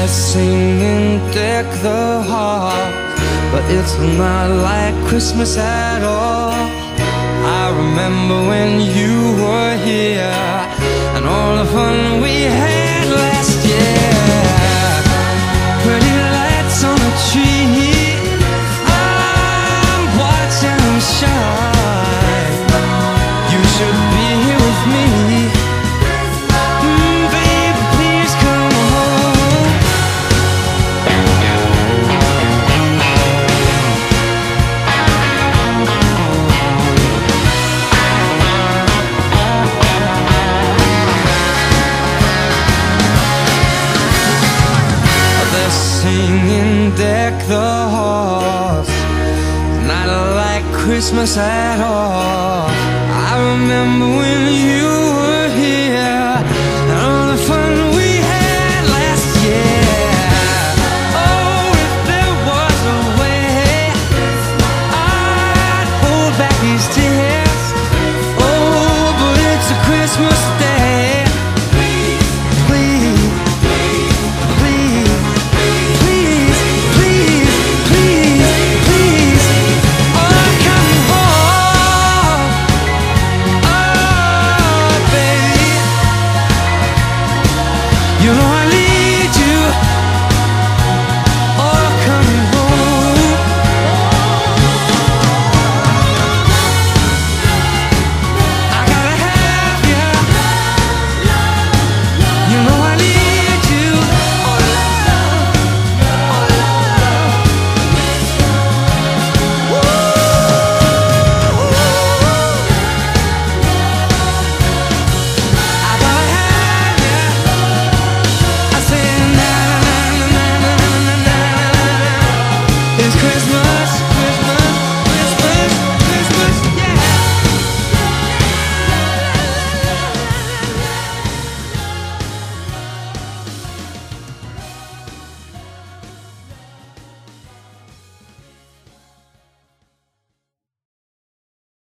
singing deck the halls, but it's not like Christmas at all. I remember when you were here and all the fun we had last year. Pretty lights on the tree, I'm watching them shine. You should be here with me. Baby, please come home. They're singing deck the halls, not like Christmas at all. I remember when you